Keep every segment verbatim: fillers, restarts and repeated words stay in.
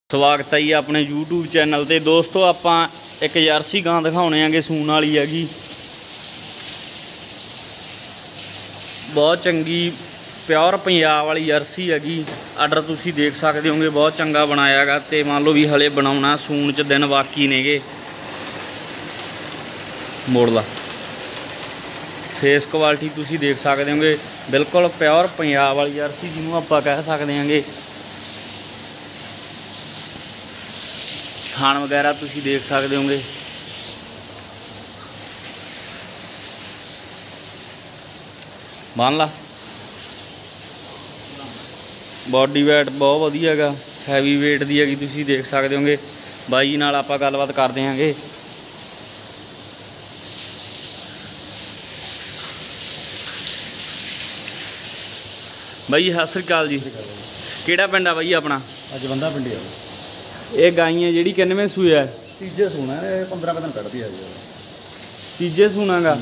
स्वागत है जी अपने यूट्यूब चैनल ते दोस्तों आपां एक जर्सी गां दिखाने आगे सून वाली हैगी। बहुत चंगी प्योर पंजाब वाली जर्सी हैगी। आर्डर तुसीं देख सकते होंगे बहुत चंगा बनाया गा ते मान लो भी हले बनाउणा सून च दिन बाकी नेगे। मोड़ ला फेस क्वालिटी तुसीं देख सकते होंगे बिल्कुल प्योर पंजाब वाली जर्सी जिन्होंने आपां कह सकते हैं। थान वगैरह तुसीं देख सकते होंगे। बन ला बॉडी वेट बहुत वधिया हैगा, हैवी वेट दी हैगी। तुसीं देख सकते होंगे। बाई नाल आपां गलबात करदे हांगे। बाई सत श्री अकाल जी, किहड़ा पिंड आ बाई अपना? अज बंदा पिंडी है। ये गाई है जी किन्नवें सूए है? तीजे सूना है, पंद्रह दिन कटती है। तीजे सूना गा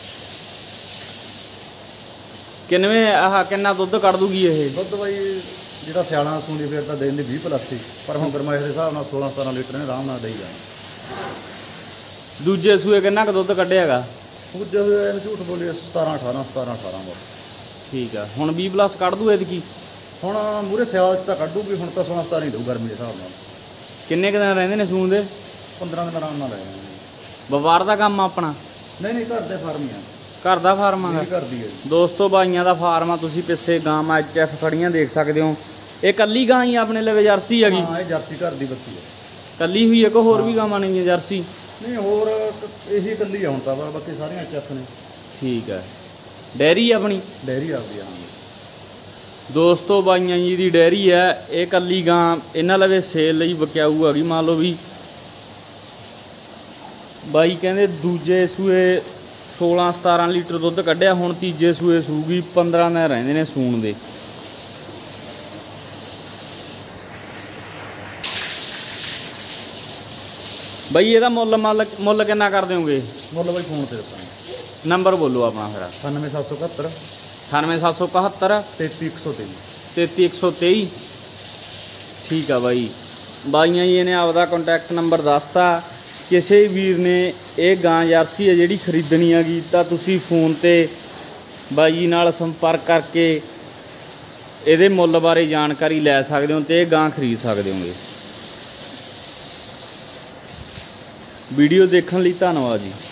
किन्नवें आह किन्ना दुध कट दूगी ये? दुध बई जो सियाला सूंदी फिर तो दिन की भी प्लस थी, पर हम गरमाइश के हिसाब से सोलह सतारह लीटर ने आराम नाल दई जाना। दूजे सूए किन्ना क दुध कढ़ियागा? दूजे सूए झूठ बोलिए सतारह अठारह सतारह अठारह बस ठीक है। हुण बीस प्लस कढ़ दू एदकी? हुण मूरे सियाल तो कढ़ूगी, हुण तो सोलह सतारह ही दू गर्मी के हिसाब से। किन्ने दिन रहिंदे ने सून दे? पंद्रह दिन आराम नाल रहे। व्यापार का काम अपना? नहीं नहीं, घर के फार्म ही है। घर का फार्म है? घर दी है दोस्तों, बाइयां का फार्म आ। तुसीं पिछे गां एच एफ खड़ियां देख सकते हो। ये कल्ली गां ही अपने लवे जर्सी हैगी? हाँ, जर्सी घर की बच्ची है। कल्ली हुई है कि होर भी गावां ने जर्सी? नहीं, होर यही कल्ली है हुण तां, बाकी सारियां एच एफ ने। ठीक है। डेयरी अपनी? डेयरी आपकी। हाँ दोस्तों, बाइयां जी की डेयरी है। ये कल्ली गां इन्हां लवे सेल लई विकाऊ हैगी। मान लो भी बाई कहंदे दूजे सूए सोलह सतारह लीटर दुध कढ़िया, हुण तीजे सूए सूगी। पंद्रह दिन रहिंदे ने सूण दे। बई ਇਹਦਾ ਮੁੱਲ ਮੁੱਲ ਮੁੱਲ ਕਿੰਨਾ ਕਰ ਦਿਓਗੇ? ਮੁੱਲ ਬਈ ਫੋਨ ਤੇ ਦੱਸਾਂਗੇ। ਨੰਬਰ ਬੋਲੋ ਆਪਣਾ ਫਿਰ। ਅਠਾਨਵੇਂ ਸੱਤ ਸੌ ਇਕਹੱਤਰ ਅਠਾਨਵੇਂ ਸੱਤ ਸੌ ਇਕਹੱਤਰ ਤੇਤੀ ਇੱਕ ਸੌ ਤੇਈ ਤੇਤੀ ਇੱਕ ਸੌ ਤੇਈ। ਠੀਕ ਆ ਬਾਈ। ਬਾਈਆਂ ਜੀ ਨੇ ਆਪਦਾ ਕੰਟੈਕਟ ਨੰਬਰ ਦੱਸਤਾ। ਕਿਸੇ ਵੀਰ ਨੇ ਇਹ ਗਾਂ ਜਰਸੀ ਹੈ ਜਿਹੜੀ ਖਰੀਦਣੀ ਹੈਗੀ ਤਾਂ ਤੁਸੀਂ ਫੋਨ ਤੇ ਬਾਈ ਜੀ ਨਾਲ ਸੰਪਰਕ ਕਰਕੇ ਇਹਦੇ ਮੁੱਲ ਬਾਰੇ ਜਾਣਕਾਰੀ ਲੈ ਸਕਦੇ ਹੋ ਤੇ ਇਹ ਗਾਂ ਖਰੀਦ ਸਕਦੇ ਹੋਗੇ। वीडियो देखने लिए धन्यवाद जी।